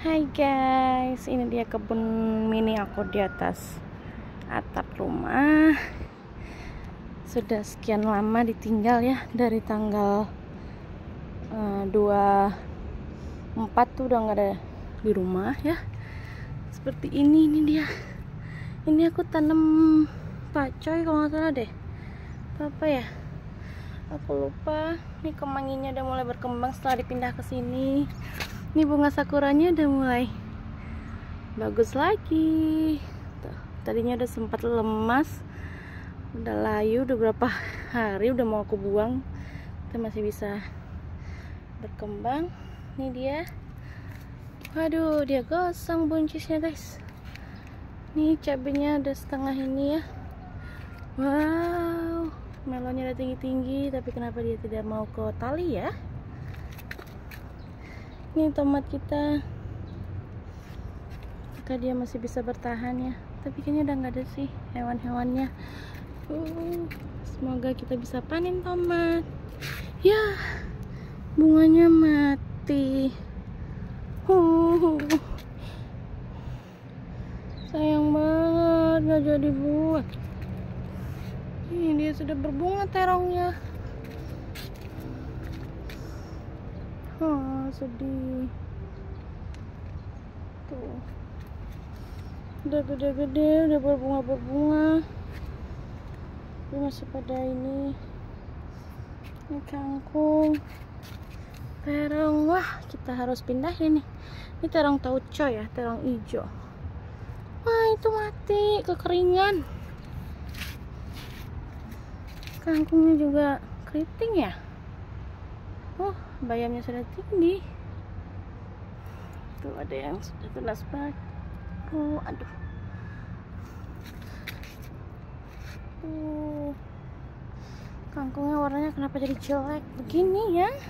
Hai guys, ini dia kebun mini aku di atas atap rumah. Sudah sekian lama ditinggal ya, dari tanggal 24 tuh udah nggak ada di rumah ya. Seperti ini dia. Ini aku tanam pakcoy kalau nggak salah deh. Apa ya? Aku lupa. Ini kemanginya udah mulai berkembang setelah dipindah ke sini. Ini bunga sakuranya udah mulai bagus lagi. Tuh, tadinya udah sempat lemas, udah layu, udah berapa hari udah mau aku buang, tapi masih bisa berkembang. Ini dia. Waduh, dia gosong buncisnya guys. Nih cabenya udah setengah ini ya. Wow, melonnya udah tinggi-tinggi, tapi kenapa dia tidak mau ke tali ya? Ini tomat kita, apakah dia masih bisa bertahan ya? Tapi kayaknya udah nggak ada sih hewan-hewannya. Semoga kita bisa panen tomat. Ya, bunganya mati. Sayang banget nggak jadi buah. Ini dia sudah berbunga terongnya. Sedih. Tuh, udah gede-gede, udah berbunga-berbunga, tapi masih pada ini kangkung, terong. Wah, kita harus pindah ini terong tauco ya, terong hijau. Wah, itu mati, kekeringan. Kangkungnya juga keriting ya. Bayamnya sudah tinggi. Tuh ada yang sudah tunas baru. Aduh. Kangkungnya warnanya kenapa jadi jelek begini ya?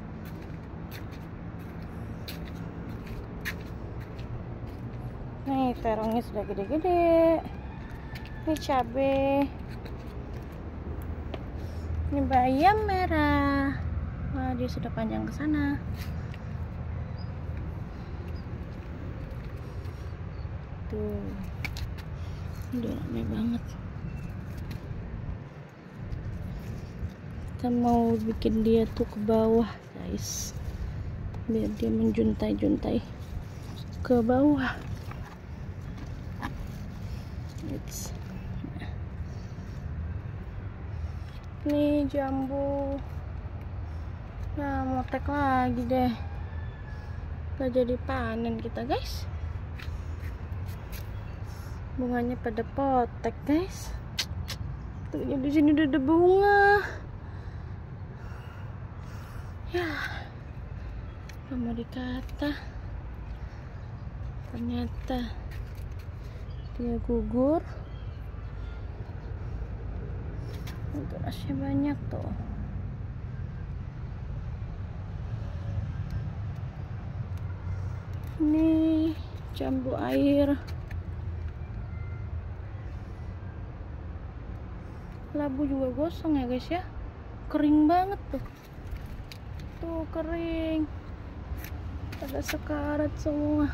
Nih terongnya sudah gede-gede. Ini cabai. Ini bayam merah. Wah, dia sudah panjang ke sana. Tuh, udah rame banget. Kita mau bikin dia tuh ke bawah guys, biar dia menjuntai-juntai ke bawah. Nih jambu. Nah, motek lagi deh. Gak jadi panen kita guys. Bunganya pada potek guys. Tuh, di sini udah ada bunga. Ya, gak mau dikata. Ternyata dia gugur. Kerasnya banyak tuh. Ini jambu air. Labu juga gosong ya guys ya. Kering banget tuh. Tuh kering. Pada sekarat semua.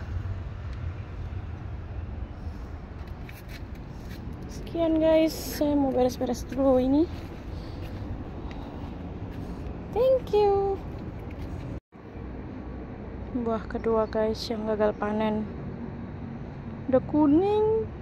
Sekian guys, saya mau beres-beres dulu ini. Thank you. Buah kedua guys yang gagal panen udah kuning.